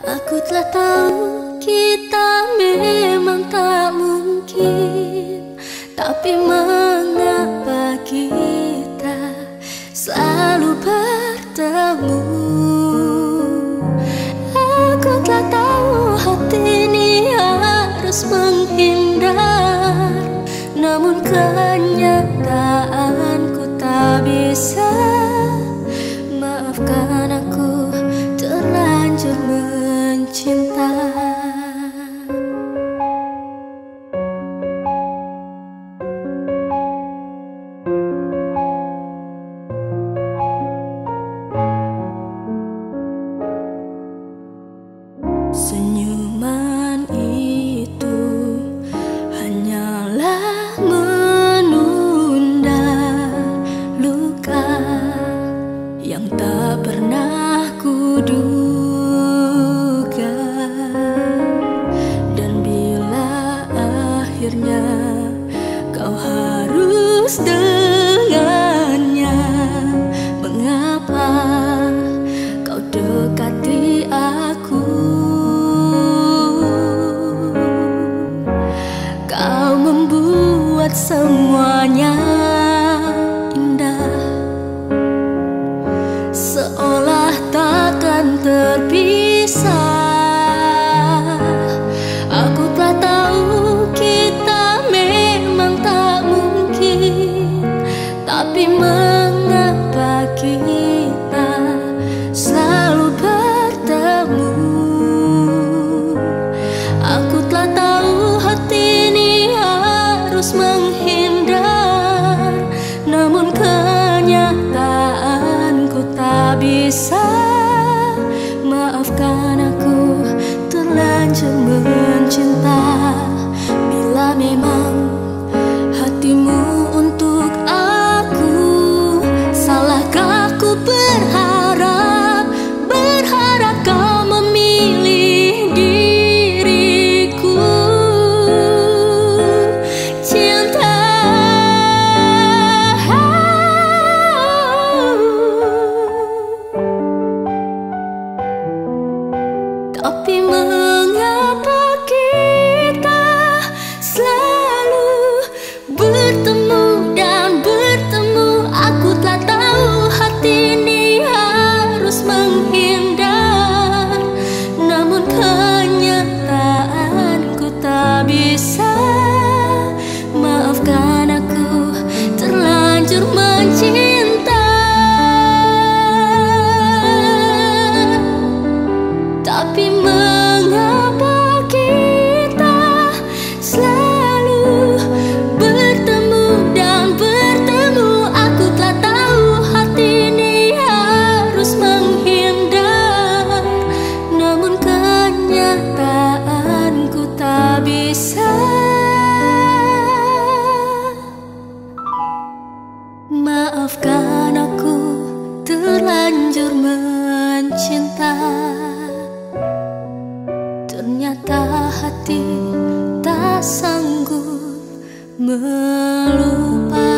Aku telah tahu kita memang tak mungkin, tapi mengapa kita selalu bertemu? Aku telah tahu hati ini harus menghindar, namun kenyataanku tak bisa. Maafkan aku terlanjur mencinta. Senyuman itu hanyalah menunda luka yang tak pernah kuduga. Dan bila akhirnya kau harus dengannya, mengapa kau dekati aku? Kau membuat semuanya indah, seolah takkan terpisah. Aku telah tahu kita memang tak mungkin, tapi mengapa kita selalu bertemu? Aku telah tahu hati ini harus menghindar, namun kenyataanku tak bisa. Maafkan aku terlanjur mencinta. Bila memang hatimu untuk aku, salahkah ku berharap kau memilih diriku? Cinta, tapi mengapa kita selalu bertemu dan bertemu? Aku telah tahu hati ini harus menghindar, namun kenyataanku tak bisa. Maafkan aku terlanjur mencinta, tapi mengapa kita selalu bertemu dan bertemu? Aku telah tahu hati ini harus menghindar, namun kenyataanku tak bisa. Maafkan aku terlanjur mencinta. Ternyata hati tak sanggup melupakan.